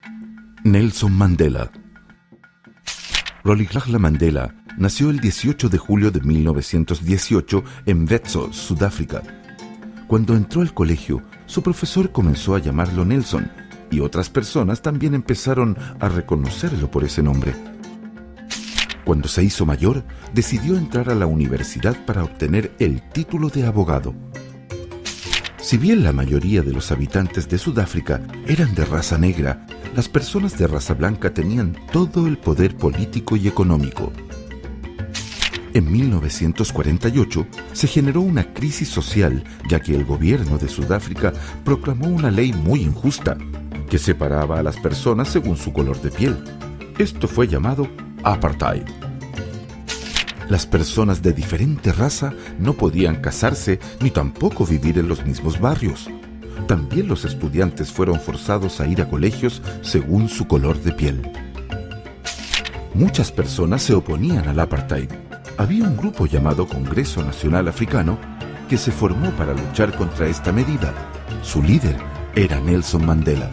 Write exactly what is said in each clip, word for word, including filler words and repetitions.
Nelson Mandela. Rolihlahla Mandela nació el dieciocho de julio de mil novecientos dieciocho en Wetzo, Sudáfrica. Cuando entró al colegio, su profesor comenzó a llamarlo Nelson, y otras personas también empezaron a reconocerlo por ese nombre. Cuando se hizo mayor, decidió entrar a la universidad para obtener el título de abogado. Si bien la mayoría de los habitantes de Sudáfrica eran de raza negra, las personas de raza blanca tenían todo el poder político y económico. En mil novecientos cuarenta y ocho se generó una crisis social, ya que el gobierno de Sudáfrica proclamó una ley muy injusta, que separaba a las personas según su color de piel. Esto fue llamado apartheid. Las personas de diferente raza no podían casarse ni tampoco vivir en los mismos barrios. También los estudiantes fueron forzados a ir a colegios según su color de piel. Muchas personas se oponían al apartheid. Había un grupo llamado Congreso Nacional Africano que se formó para luchar contra esta medida. Su líder era Nelson Mandela.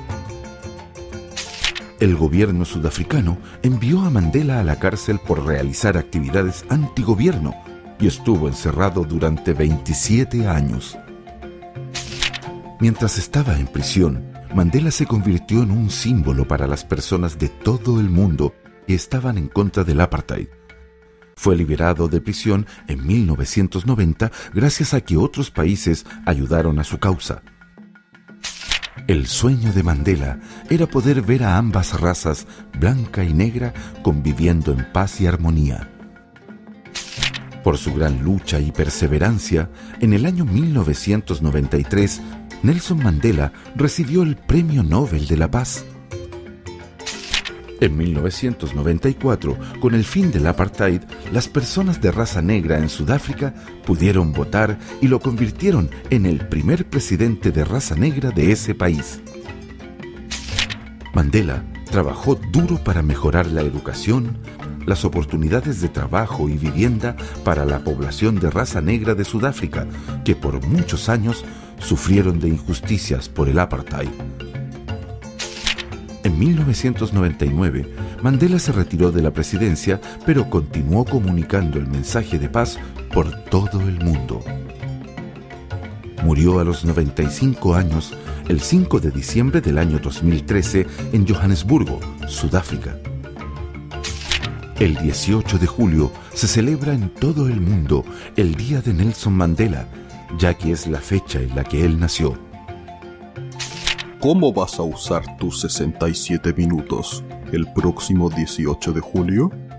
El gobierno sudafricano envió a Mandela a la cárcel por realizar actividades antigobierno y estuvo encerrado durante veintisiete años. Mientras estaba en prisión, Mandela se convirtió en un símbolo para las personas de todo el mundo que estaban en contra del apartheid. Fue liberado de prisión en mil novecientos noventa gracias a que otros países ayudaron a su causa. El sueño de Mandela era poder ver a ambas razas, blanca y negra, conviviendo en paz y armonía. Por su gran lucha y perseverancia, en el año mil novecientos noventa y tres, Nelson Mandela recibió el Premio Nobel de la Paz. En mil novecientos noventa y cuatro, con el fin del apartheid, las personas de raza negra en Sudáfrica pudieron votar y lo convirtieron en el primer presidente de raza negra de ese país. Mandela trabajó duro para mejorar la educación, las oportunidades de trabajo y vivienda para la población de raza negra de Sudáfrica, que por muchos años sufrieron de injusticias por el apartheid. En mil novecientos noventa y nueve, Mandela se retiró de la presidencia, pero continuó comunicando el mensaje de paz por todo el mundo. Murió a los noventa y cinco años el cinco de diciembre del año dos mil trece en Johannesburgo, Sudáfrica. El dieciocho de julio se celebra en todo el mundo el Día de Nelson Mandela, ya que es la fecha en la que él nació. ¿Cómo vas a usar tus sesenta y siete minutos el próximo dieciocho de julio?